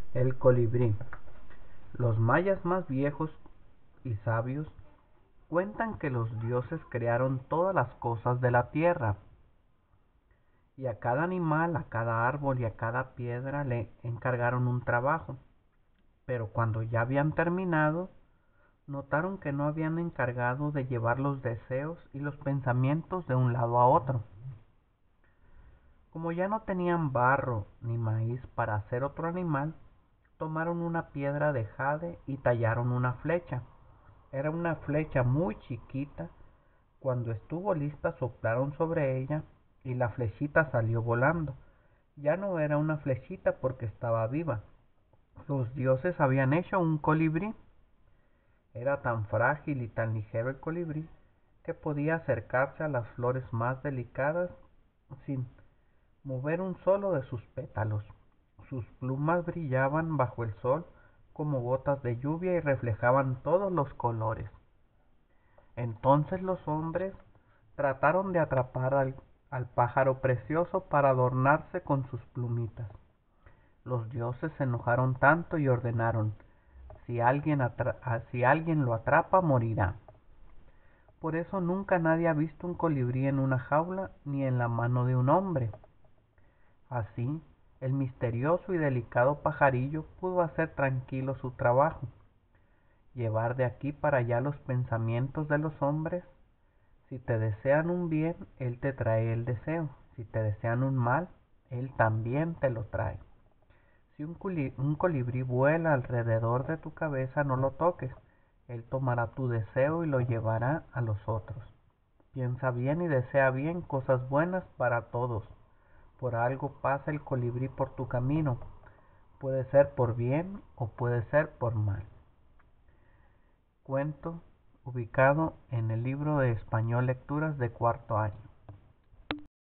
El colibrí. Los mayas más viejos y sabios cuentan que los dioses crearon todas las cosas de la tierra, y a cada animal, a cada árbol y a cada piedra le encargaron un trabajo. Pero cuando ya habían terminado, notaron que no habían encargado de llevar los deseos y los pensamientos de un lado a otro. Como ya no tenían barro ni maíz para hacer otro animal, tomaron una piedra de jade y tallaron una flecha. Era una flecha muy chiquita. Cuando estuvo lista soplaron sobre ella y la flechita salió volando. Ya no era una flechita porque estaba viva. Los dioses habían hecho un colibrí. Era tan frágil y tan ligero el colibrí que podía acercarse a las flores más delicadas sin mover un solo de sus pétalos. Sus plumas brillaban bajo el sol como gotas de lluvia y reflejaban todos los colores. Entonces los hombres trataron de atrapar al pájaro precioso para adornarse con sus plumitas. Los dioses se enojaron tanto y ordenaron: si alguien lo atrapa, morirá. Por eso nunca nadie ha visto un colibrí en una jaula ni en la mano de un hombre. Así, el misterioso y delicado pajarillo pudo hacer tranquilo su trabajo, llevar de aquí para allá los pensamientos de los hombres. Si te desean un bien, él te trae el deseo; si te desean un mal, él también te lo trae. Si un colibrí vuela alrededor de tu cabeza, no lo toques. Él tomará tu deseo y lo llevará a los otros. Piensa bien y desea bien, cosas buenas para todos. Por algo pasa el colibrí por tu camino. Puede ser por bien o puede ser por mal. Cuento ubicado en el libro de español Lecturas de cuarto año.